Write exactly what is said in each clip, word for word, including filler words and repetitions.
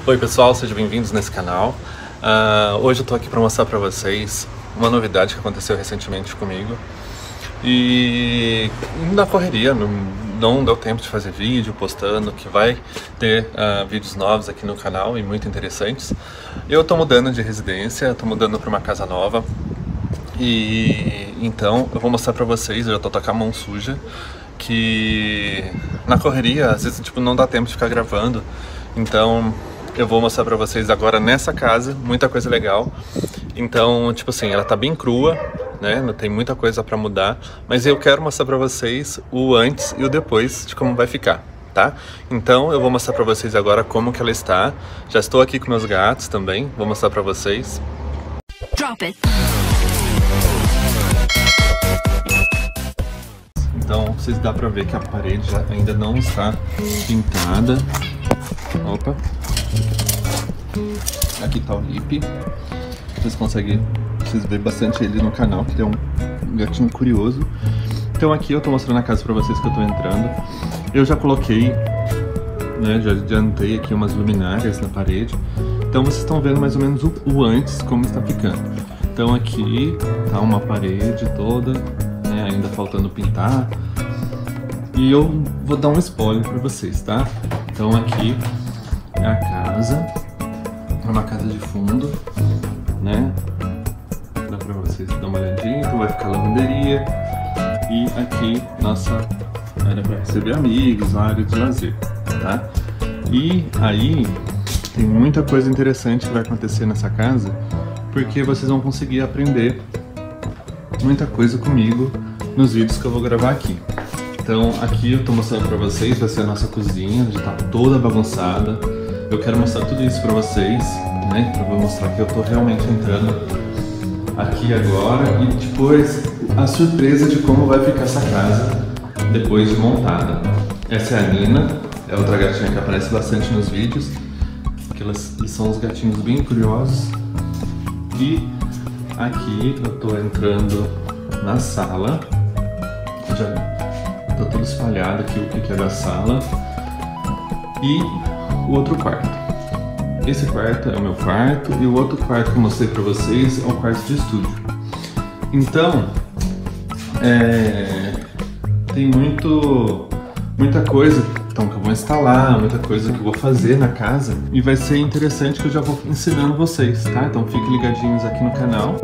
Oi pessoal, sejam bem-vindos nesse canal. Uh, hoje eu tô aqui para mostrar para vocês uma novidade que aconteceu recentemente comigo. E na correria, não, não deu tempo de fazer vídeo, postando, que vai ter uh, vídeos novos aqui no canal e muito interessantes. Eu tô mudando de residência, tô mudando para uma casa nova. E então eu vou mostrar para vocês, eu já tô com a mão suja, que na correria às vezes tipo, não dá tempo de ficar gravando. Então eu vou mostrar pra vocês agora nessa casa, muita coisa legal. Então, tipo assim, ela tá bem crua, né? Não tem muita coisa pra mudar, mas eu quero mostrar pra vocês o antes e o depois de como vai ficar, tá? Então eu vou mostrar pra vocês agora como que ela está. Já estou aqui com meus gatos também, vou mostrar pra vocês. Drop it. Então, vocês dá pra ver que a parede já ainda não está pintada. Opa! Aqui tá o Lip. Vocês conseguem, vocês verem bastante ele no canal, que ele é um gatinho curioso. Então aqui eu tô mostrando a casa pra vocês que eu tô entrando. Eu já coloquei, né, já adiantei aqui umas luminárias na parede. Então vocês estão vendo mais ou menos o, o antes, como está ficando. Então aqui tá uma parede toda, né, ainda faltando pintar. E eu vou dar um spoiler pra vocês, tá? Então aqui é a casa, é uma casa de fundo, né? Dá pra vocês dar uma olhadinha, então vai ficar a lavanderia. E aqui nossa área para receber amigos, uma área de lazer, tá? E aí tem muita coisa interessante que vai acontecer nessa casa, porque vocês vão conseguir aprender muita coisa comigo nos vídeos que eu vou gravar aqui. Então aqui eu tô mostrando pra vocês, vai ser a nossa cozinha, já tá toda bagunçada. Eu quero mostrar tudo isso pra vocês, né? Pra eu mostrar que eu tô realmente entrando aqui agora e depois a surpresa de como vai ficar essa casa depois de montada. Essa é a Nina, é outra gatinha que aparece bastante nos vídeos, porque elas são uns gatinhos bem curiosos. E aqui eu tô entrando na sala, já tá tudo espalhado aqui o que é da sala. E o outro quarto. Esse quarto é o meu quarto e o outro quarto que eu mostrei pra vocês é o quarto de estúdio. Então, é, tem muito, muita coisa então, que eu vou instalar, muita coisa que eu vou fazer na casa. E vai ser interessante que eu já vou ensinando vocês, tá? Então fiquem ligadinhos aqui no canal.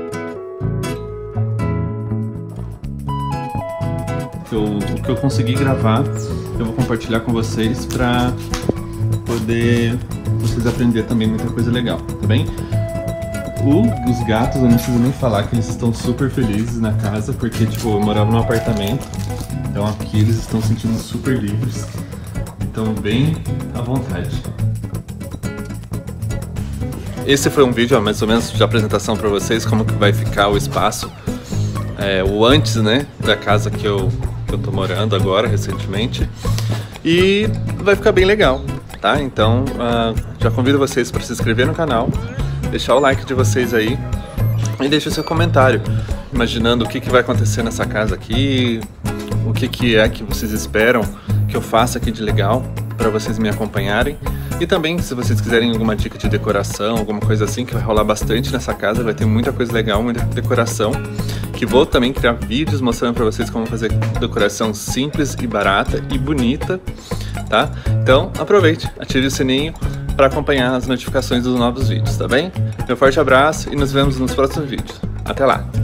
Eu, o que eu consegui gravar, eu vou compartilhar com vocês para poder vocês aprenderem também muita coisa legal, tá bem? O, os gatos, eu não preciso nem falar que eles estão super felizes na casa, porque tipo, eu morava num apartamento, então aqui eles estão se sentindo super livres, então bem à vontade. Esse foi um vídeo, ó, mais ou menos de apresentação para vocês, como que vai ficar o espaço, é, o antes, né, da casa que eu eu tô morando agora, recentemente, e vai ficar bem legal, tá? Então, uh, já convido vocês para se inscrever no canal, deixar o like de vocês aí e deixar seu comentário, imaginando o que, que vai acontecer nessa casa aqui, o que, que é que vocês esperam que eu faça aqui de legal para vocês me acompanharem. E também, se vocês quiserem alguma dica de decoração, alguma coisa assim, que vai rolar bastante nessa casa, vai ter muita coisa legal, muita decoração, que vou também criar vídeos mostrando pra vocês como fazer decoração simples e barata e bonita, tá? Então, aproveite, ative o sininho para acompanhar as notificações dos novos vídeos, tá bem? Meu forte abraço e nos vemos nos próximos vídeos. Até lá!